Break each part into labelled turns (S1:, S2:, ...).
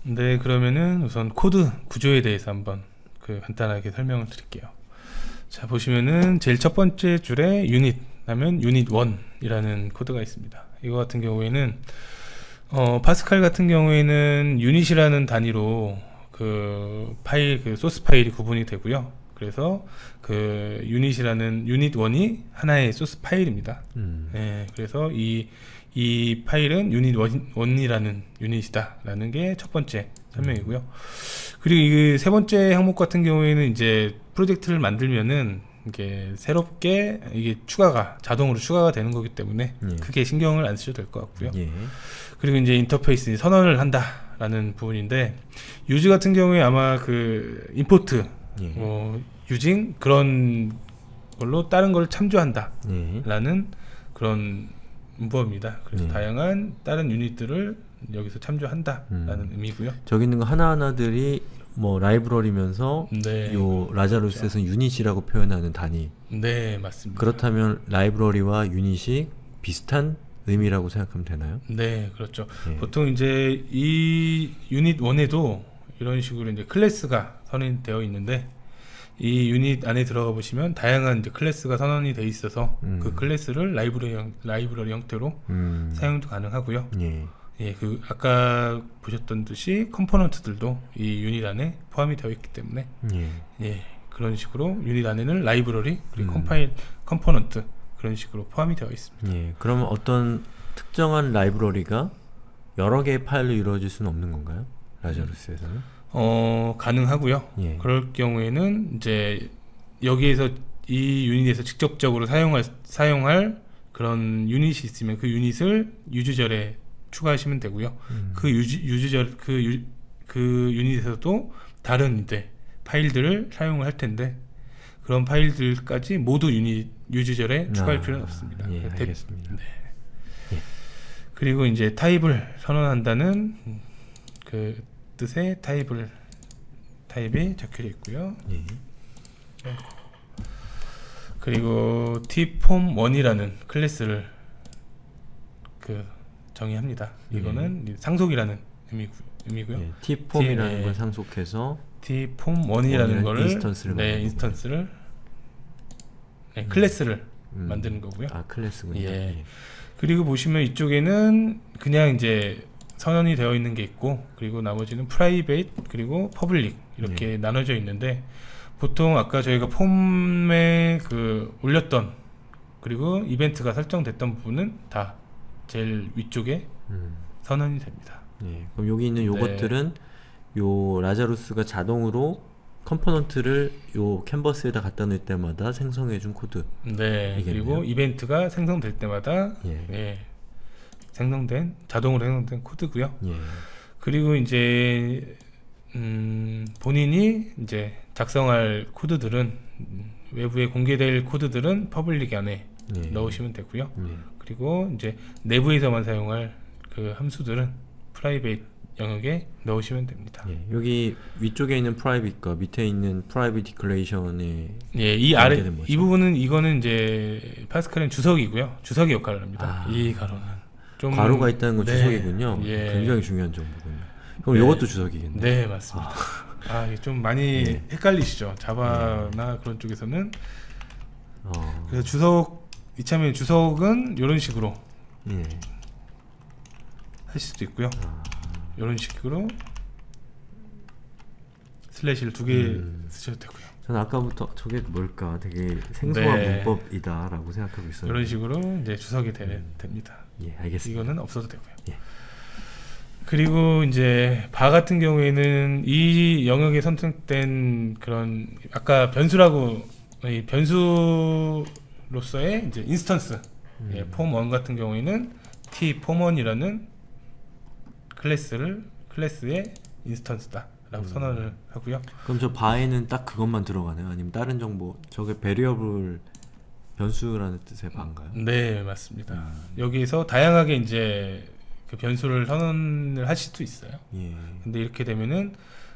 S1: 네, 그러면은 우선 코드 구조에 대해서 한번 간단하게 설명을 드릴게요. 자, 보시면은 제일 첫 번째 줄에 유닛 하면 유닛 1이라는 코드가 있습니다. 이거 같은 경우에는 파스칼 같은 경우에는 유닛이라는 단위로 소스 파일이 구분이 되고요. 그래서 유닛이라는 유닛 1이 하나의 소스 파일입니다. 예, 그래서 이 파일은 유닛 1이라는 유닛이다 라는 게 첫 번째 설명이고요. 그리고 이 세 번째 항목 같은 경우에는 이제 프로젝트를 만들면은 이게 새롭게 이게 자동으로 추가가 되는 거기 때문에 크게 신경을 안 쓰셔도 될 것 같고요. 그리고 이제 인터페이스 선언을 한다 라는 부분인데, 유즈 같은 경우에 아마 임포트 유징 그런 걸로 다른 걸 참조한다 라는 그런 문법입니다. 그래서 다양한 다른 유닛들을 여기서 참조한다 라는 의미고요.
S2: 저기 있는 거 하나하나들이 뭐 라이브러리면서
S1: 네,
S2: 요 라자루스에서는 유닛이라고 표현하는 단위.
S1: 네, 맞습니다.
S2: 그렇다면 라이브러리와 유닛이 비슷한 의미라고 생각하면 되나요?
S1: 네, 그렇죠. 보통 이제 이 유닛 1에도 이런 식으로 이제 클래스가 선언이 되어 있는데, 이 유닛 안에 들어가 보시면 다양한 이제 클래스가 선언이 되어 있어서 그 클래스를 라이브러리 형태로 사용도 가능하고요. 아까 보셨던 듯이 컴포넌트들도 이 유닛 안에 포함이 되어 있기 때문에 그런 식으로 유닛 안에는 라이브러리 그리고 컴포넌트 그런 식으로 포함이 되어 있습니다.
S2: 그러면 어떤 특정한 라이브러리가 여러 개의 파일로 이루어질 수는 없는 건가요? 라자루스에서는?
S1: 가능하고요. 그럴 경우에는 이제 여기에서 이 유닛에서 직접적으로 사용할 그런 유닛이 있으면 그 유닛을 유즈절에 추가하시면 되고요. 그 유닛에서도 다른 이제 파일들을 사용을 할 텐데, 그런 파일들까지 모두 유즈절에 추가할 필요는 없습니다.
S2: 알겠습니다.
S1: 그리고 이제 타입을 선언한다는 그 뜻의 타입이 적혀져 있고요. 그리고 tform1이라는 클래스를 정의합니다. 이거는 상속이라는 의미고요.
S2: tform이라는 걸 상속해서
S1: tform1이라는 거를
S2: 인스턴스를
S1: 클래스를 만드는 거고요.
S2: 클래스군요.
S1: 그리고 보시면 이쪽에는 그냥 이제 선언이 되어 있는 게 있고, 그리고 나머지는 프라이베이트 그리고 퍼블릭 이렇게 나눠져 있는데, 보통 아까 저희가 폼에 올렸던 그리고 이벤트가 설정됐던 부분은 다 제일 위쪽에 선언이 됩니다.
S2: 그럼 여기 있는 요것들은 요 라자루스가 자동으로 컴포넌트를 요 캔버스에다 갖다 놓을 때마다 생성해준 코드.
S1: 그리고 이벤트가 생성될 때마다 자동으로 생성된 코드고요. 그리고 이제 본인이 이제 작성할 코드들은 외부에 공개될 코드들은 퍼블릭 안에 넣으시면 되고요. 그리고 이제 내부에서만 사용할 그 함수들은 프라이베이트 영역에 넣으시면 됩니다.
S2: 여기 위쪽에 있는 프라이빗과 밑에 있는 프라이빗 디클레이션에
S1: 이 부분은 이거는 이제 파스칼은 주석이고요. 주석이 역할을 합니다. 이 가로는 좀
S2: 괄호가 있다는 건 주석이군요. 굉장히 중요한 정보군요. 그럼 이것도 주석이겠네요.
S1: 네, 맞습니다. 이게 좀 많이 헷갈리시죠? 자바나 그런 쪽에서는. 그래서 이참에 주석은 이런 식으로 하실 수도 있고요. 이런 식으로 슬래시를 2개 쓰셔도 되고요.
S2: 저는 아까부터 저게 뭘까 되게 생소한 문법이다 라고 생각하고 있어요.
S1: 이런 식으로 이제 주석이 됩니다.
S2: 알겠습니다.
S1: 이거는 없어도 되고요. 그리고 이제 바 같은 경우에는 이 영역에 선택된 그런 아까 변수로서의 이제 인스턴스 폼1 같은 경우에는 tform1이라는 클래스의 인스턴스다 라고 선언을 하고요.
S2: 그럼 저 바에는 딱 그것만 들어가나요? 아니면 다른 정보, 저게 베리어블 변수라는 뜻의 바인가요?
S1: 네, 맞습니다. 여기에서 다양하게 이제 그 변수를 선언을 하실 수 있어요. 근데 이렇게 되면은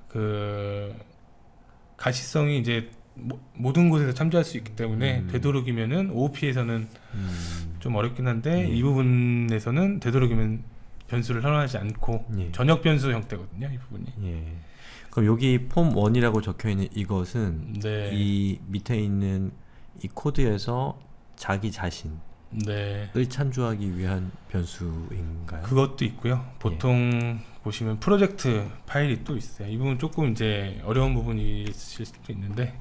S1: 가시성이 이제 모든 곳에서 참조할 수 있기 때문에 되도록이면은 OOP에서는 좀 어렵긴 한데 이 부분에서는 되도록이면 변수를 선언하지 않고
S2: 예.
S1: 전역 변수 형태거든요, 이 부분이.
S2: 예. 그럼 여기 폼 1이라고 적혀 있는 이것은
S1: 네.
S2: 이 밑에 있는 이 코드에서 자기 자신을
S1: 네.
S2: 참조하기 위한 변수인가요?
S1: 그것도 있고요. 보통 보시면 프로젝트 파일이 또 있어요. 이 부분 조금 이제 어려운 부분이 있으실 수도 있는데,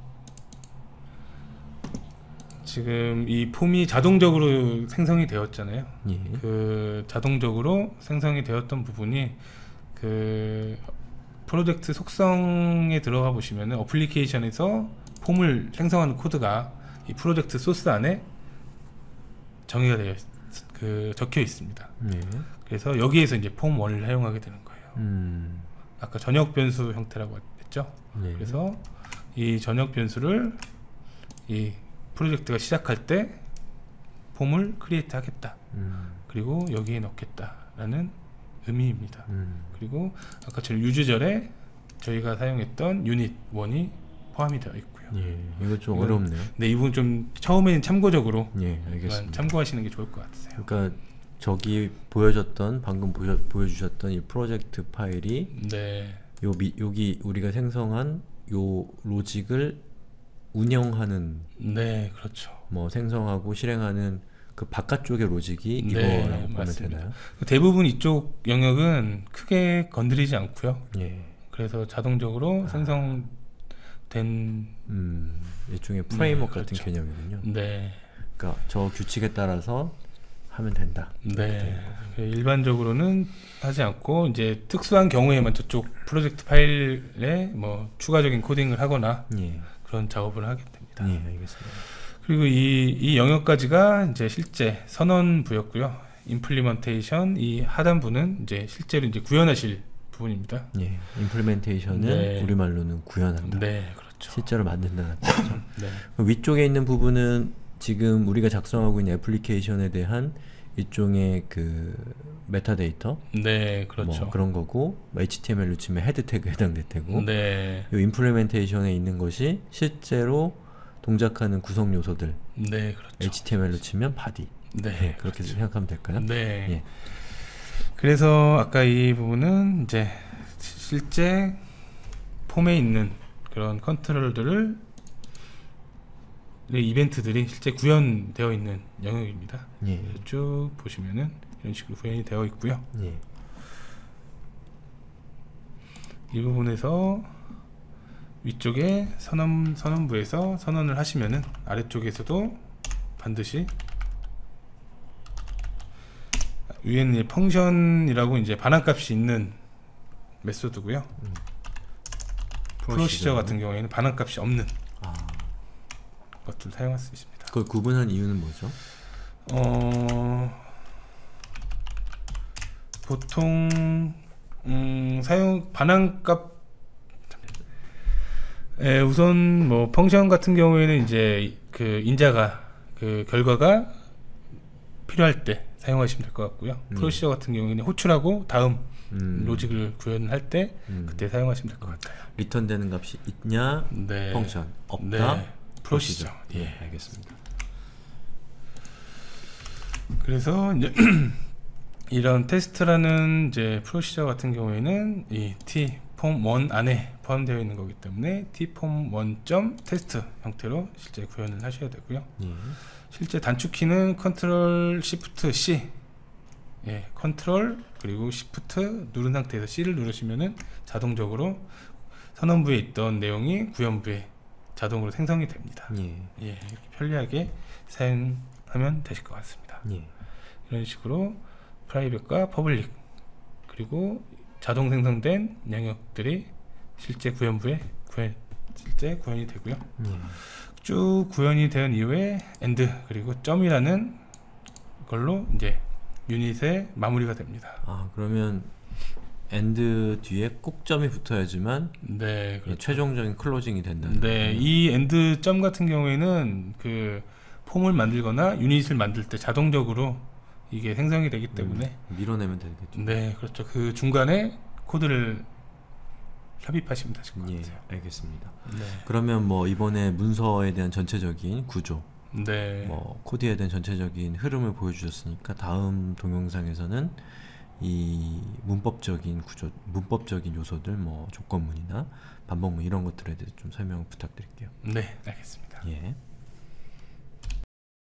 S1: 지금 이 폼이 자동적으로 생성이 되었잖아요.
S2: 예.
S1: 그 자동적으로 생성이 되었던 부분이 그 프로젝트 속성에 들어가 보시면은 어플리케이션에서 폼을 생성하는 코드가 이 프로젝트 소스 안에 정의가 되어 적혀 있습니다.
S2: 예.
S1: 그래서 여기에서 이제 폼 1을 사용하게 되는 거예요. 아까 전역 변수 형태라고 했죠.
S2: 네.
S1: 그래서 이 전역 변수를 이 프로젝트가 시작할 때 폼을 크리에이트 하겠다. 그리고 여기에 넣겠다라는 의미입니다. 그리고 아까처럼 유즈절에 저희가 사용했던 유닛 1이 포함이 되어 있고요.
S2: 예. 이거 좀 어렵네요.
S1: 네, 이 부분 좀 처음에는 참고적으로
S2: 예, 알겠습니다.
S1: 참고하시는 게 좋을 것 같으세요.
S2: 그러니까 저기 보여줬던 방금 보여주셨던 이 프로젝트 파일이
S1: 네,
S2: 여기 우리가 생성한 요 로직을 운영하는
S1: 네, 그렇죠.
S2: 뭐 생성하고 실행하는 그 바깥쪽의 로직이
S1: 네,
S2: 이거라고 보면
S1: 맞습니다.
S2: 되나요?
S1: 대부분 이쪽 영역은 크게 건드리지 않고요.
S2: 예.
S1: 그래서 자동적으로 생성된
S2: 일종의 프레임워크 같은
S1: 그렇죠.
S2: 개념이군요.
S1: 네,
S2: 그러니까 저 규칙에 따라서 하면 된다.
S1: 네. 일반적으로는 하지 않고 이제 특수한 경우에만 저쪽 프로젝트 파일에 뭐 추가적인 코딩을 하거나
S2: 예.
S1: 그런 작업을 하게 됩니다.
S2: 예, 알겠습니다.
S1: 그리고 이 영역까지가 이제 실제 선언부였고요. 임플리먼테이션 이 하단부는 이제 실제로 이제 구현하실 부분입니다.
S2: 예. 임플리멘테이션은
S1: 네.
S2: 우리말로는 구현한다.
S1: 네, 그렇죠.
S2: 실제로 만든다는 뜻이죠.
S1: 네,
S2: 위쪽에 있는 부분은 지금 우리가 작성하고 있는 애플리케이션에 대한 일종의 그 메타데이터
S1: 네, 그렇죠.
S2: 뭐 그런 거고 HTML로 치면 헤드 태그 해당될 테고
S1: 네,
S2: 이 임플리멘테이션에 있는 것이 실제로 동작하는 구성 요소들
S1: 네, 그렇죠.
S2: HTML로 치면 바디
S1: 네,
S2: 그렇게
S1: 그렇죠.
S2: 생각하면 될까요?
S1: 네.
S2: 예.
S1: 그래서 아까 이 부분은 이제 실제 폼에 있는 그런 컨트롤들을 이벤트들이 실제 구현되어 있는 영역입니다.
S2: 예.
S1: 쭉 보시면은 이런 식으로 구현이 되어 있고요.
S2: 예.
S1: 이 부분에서 위쪽에 선언부에서 선언을 하시면은 아래쪽에서도 반드시 위에는 펑션이라고 이제 반환값이 있는 메소드고요. 프로시저 같은 경우에는 반환값이 없는 것들을 사용할 수 있습니다.
S2: 그걸 구분한 이유는 뭐죠?
S1: 보통 사용 반환값 우선 뭐 펑션 같은 경우에는 이제 그 인자가 그 결과가 필요할 때 사용하시면 될 것 같고요. 프로시저 같은 경우에는 호출하고 다음 로직을 구현할 때 그때 사용하시면 될 것 같아요.
S2: 리턴되는 값이 있냐?
S1: 네.
S2: 펑션 없다?
S1: 네. 프로시저.
S2: 예, 알겠습니다.
S1: 그래서 이제 이런 테스트라는 이제 프로시저 같은 경우에는 이 tform1 안에 포함되어 있는 거기 때문에 tform1.test 형태로 실제 구현을 하셔야 되고요.
S2: 예.
S1: 실제 단축키는 컨트롤 시프트 C, 예, 컨트롤 그리고 시프트 누른 상태에서 C를 누르시면은 자동적으로 선언부에 있던 내용이 구현부에 자동으로 생성이 됩니다.
S2: 예.
S1: 예, 이렇게 편리하게 사용하면 되실 것 같습니다.
S2: 예.
S1: 이런 식으로 프라이빗과 퍼블릭 그리고 자동 생성된 영역들이 실제 구현부에 실제 구현이 되고요.
S2: 예.
S1: 쭉 구현이 된 이후에 엔드 그리고 점이라는 걸로 이제 유닛의 마무리가 됩니다.
S2: 아, 그러면 엔드 뒤에 꼭점이 붙어야지만
S1: 네, 그렇죠.
S2: 최종적인 클로징이 된다는
S1: 네,
S2: 거군요.
S1: 이 엔드 점 같은 경우에는 그 폼을 만들거나 유닛을 만들 때 자동적으로 이게 생성이 되기 때문에
S2: 밀어내면 되겠죠.
S1: 네, 그렇죠. 그 중간에 코드를 삽입하시면 되실 것
S2: 예,
S1: 같아요.
S2: 알겠습니다.
S1: 네,
S2: 그러면 뭐 이번에 문서에 대한 전체적인 구조,
S1: 네,
S2: 뭐 코드에 대한 전체적인 흐름을 보여주셨으니까 다음 동영상에서는 이 문법적인 구조, 문법적인 요소들, 뭐 조건문이나 반복문 이런 것들에 대해서 좀 설명 부탁드릴게요.
S1: 네, 알겠습니다.
S2: 예.